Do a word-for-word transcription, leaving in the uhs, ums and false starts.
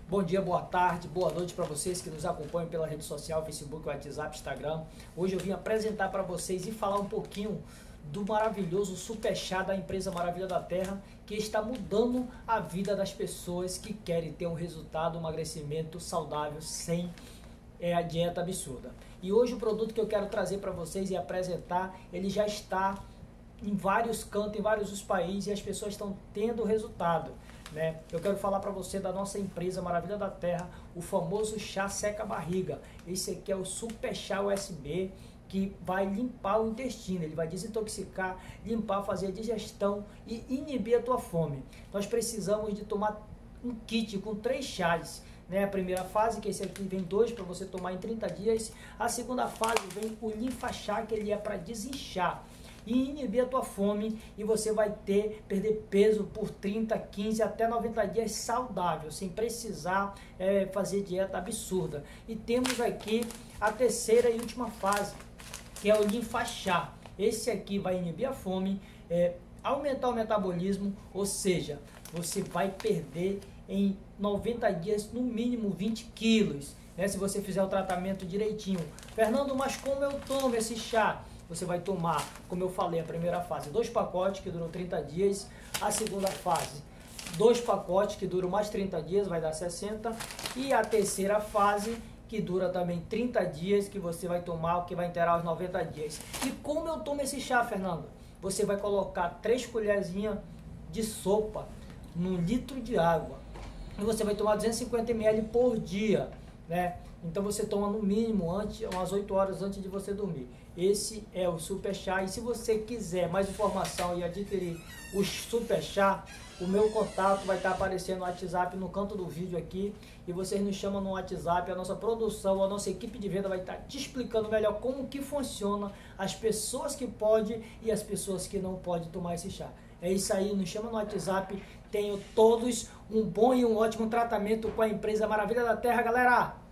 Bom dia, boa tarde, boa noite para vocês que nos acompanham pela rede social, Facebook, WhatsApp, Instagram. Hoje eu vim apresentar para vocês e falar um pouquinho do maravilhoso Super Chá da empresa Maravilha da Terra, que está mudando a vida das pessoas que querem ter um resultado, um emagrecimento saudável sem é, a dieta absurda. E hoje o produto que eu quero trazer para vocês e apresentar, ele já está em vários cantos, em vários dos países, e as pessoas estão tendo resultado, né? Eu quero falar para você da nossa empresa Maravilha da Terra, o famoso chá seca barriga. Esse aqui é o Super Chá U S B, que vai limpar o intestino, ele vai desintoxicar, limpar, fazer a digestão e inibir a tua fome. Nós precisamos de tomar um kit com três chás, né? A primeira fase, que esse aqui vem dois para você tomar em trinta dias. A segunda fase vem o Linfa Chá, que ele é para desinchar e inibir a tua fome, e você vai ter, perder peso por trinta, quinze até noventa dias saudável, sem precisar é, fazer dieta absurda. E temos aqui a terceira e última fase, que é o Linfa Chá. Esse aqui vai inibir a fome, é, aumentar o metabolismo, ou seja, você vai perder em noventa dias no mínimo vinte quilos, né, se você fizer o tratamento direitinho. Fernando, mas como eu tomo esse chá? Você vai tomar, como eu falei, a primeira fase, dois pacotes que duram trinta dias. A segunda fase, dois pacotes que duram mais trinta dias, vai dar sessenta. E a terceira fase, que dura também trinta dias, que você vai tomar, que vai inteirar os noventa dias. E como eu tomo esse chá, Fernando? Você vai colocar três colherzinhas de sopa num litro de água. E você vai tomar duzentos e cinquenta mililitros por dia, né? Então você toma no mínimo antes, umas oito horas antes de você dormir. Esse é o Super Chá. E se você quiser mais informação e adquirir o Super Chá, o meu contato vai estar aparecendo no WhatsApp no canto do vídeo aqui. E vocês nos chamam no WhatsApp, a nossa produção, a nossa equipe de venda vai estar te explicando melhor como que funciona, as pessoas que podem e as pessoas que não podem tomar esse chá. É isso aí, nos chama no WhatsApp. Tenham todos um bom e um ótimo tratamento com a empresa Maravilha da Terra, galera!